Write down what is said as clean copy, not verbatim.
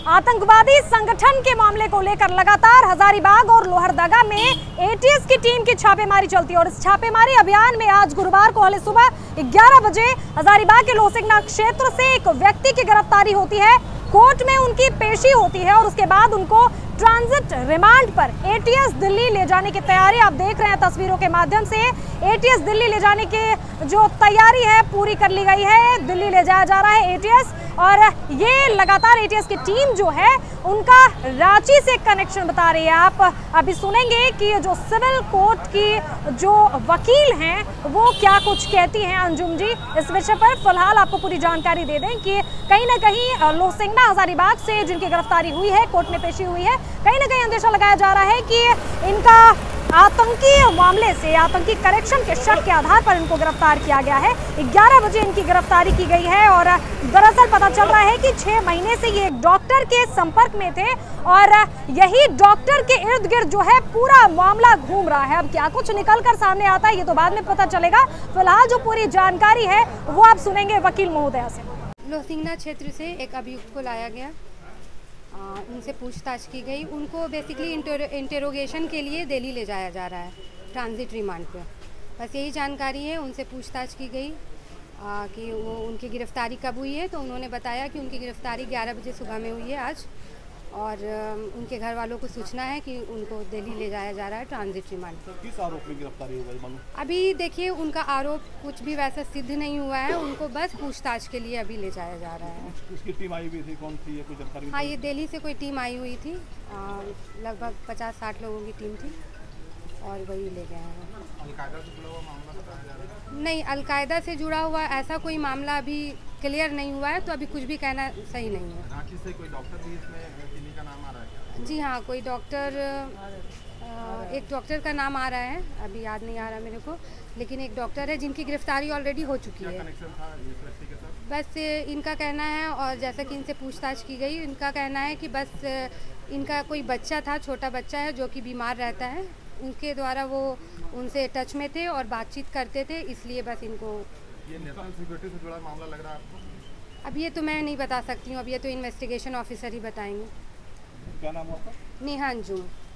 आतंकवादी संगठन के मामले को लेकर लगातार हजारीबाग और लोहरदगा में एटीएस की टीम की छापेमारी चलती है और इस छापेमारी अभियान में आज गुरुवार को हले सुबह 11 बजे हजारीबाग के लोसिंगना क्षेत्र से एक व्यक्ति की गिरफ्तारी होती है। कोर्ट में उनकी पेशी होती है और उसके बाद उनको ट्रांजिट रिमांड पर एटीएस दिल्ली ले जाने की तैयारी आप देख रहे हैं तस्वीरों के माध्यम से। एटीएस दिल्ली ले जाने की जो तैयारी है पूरी कर ली गई है। दिल्ली ले जाया जा रहा है एटीएस और ये लगातार एटीएस की टीम जो है उनका रांची से कनेक्शन बता रही है। आप अभी सुनेंगे कि जो सिविल कोर्ट की जो वकील हैं वो क्या कुछ कहती हैं अंजुम जी इस विषय पर। फिलहाल आपको पूरी जानकारी दे दें कि कहीं ना कहीं लोसिंगना हजारीबाग से जिनकी गिरफ्तारी हुई है, कोर्ट में पेशी हुई है, कहीं ना कहीं अंदेशा लगाया जा रहा है कि इनका आतंकी मामले से आतंकी कनेक्शन के शक के आधार पर इनको गिरफ्तार किया गया है। 11 बजे इनकी गिरफ्तारी की गई है और दरअसल पता चल रहा है कि 6 महीने से ये एक डॉक्टर के संपर्क में थे और यही डॉक्टर के इर्द गिर्द जो है पूरा मामला घूम रहा है। अब क्या कुछ निकल कर सामने आता है ये तो बाद में पता चलेगा। फिलहाल जो पूरी जानकारी है वो आप सुनेंगे वकील महोदया से। लोसिंगना क्षेत्र से एक अभियुक्त को लाया गया, उनसे पूछताछ की गई। उनको बेसिकली इंटेरोगेशन के लिए दिल्ली ले जाया जा रहा है ट्रांजिट रिमांड पे। बस यही जानकारी है। उनसे पूछताछ की गई कि वो उनकी गिरफ्तारी कब हुई है, तो उन्होंने बताया कि उनकी गिरफ्तारी 11 बजे सुबह में हुई है आज और उनके घर वालों को सूचना है कि उनको दिल्ली ले जाया जा रहा है ट्रांजिट रिमांड पे। किस आरोप में गिरफ्तारी हुई है मालूम? अभी देखिए उनका आरोप कुछ भी वैसा सिद्ध नहीं हुआ है, उनको बस पूछताछ के लिए अभी ले जाया जा रहा है। उसकी टीम आई हुई थी, कौन थी ये कोई जानकारी? हाँ, ये दिल्ली से कोई टीम आई हुई थी, लगभग 50-60 लोगों की टीम थी और वही ले गए हैं। अलकायदा से जुड़ा हुआ मामला बताया जा रहा है? नहीं, अलकायदा से जुड़ा हुआ ऐसा कोई मामला अभी क्लियर नहीं हुआ है, तो अभी कुछ भी कहना सही नहीं है। रांची से कोई डॉक्टर भी इसमें किन्हीं का नाम आ रहा है? जी हाँ, कोई डॉक्टर, एक डॉक्टर का नाम आ रहा है, अभी याद नहीं आ रहा मेरे को, लेकिन एक डॉक्टर है जिनकी गिरफ्तारी ऑलरेडी हो चुकी है। कनेक्शन था इस व्यक्ति के साथ? बस इनका कहना है और जैसा कि इनसे पूछताछ की गई, इनका कहना है कि बस इनका कोई बच्चा था, छोटा बच्चा है जो कि बीमार रहता है, उनके द्वारा वो उनसे टच में थे और बातचीत करते थे, इसलिए बस इनको। ये नेशनल सिक्योरिटी से जुड़ा मामला लग रहा है आपको? अब ये तो मैं नहीं बता सकती हूँ, अब ये तो इन्वेस्टिगेशन ऑफिसर ही बताएंगे। क्या नाम है आपका? नेहा अंजुम।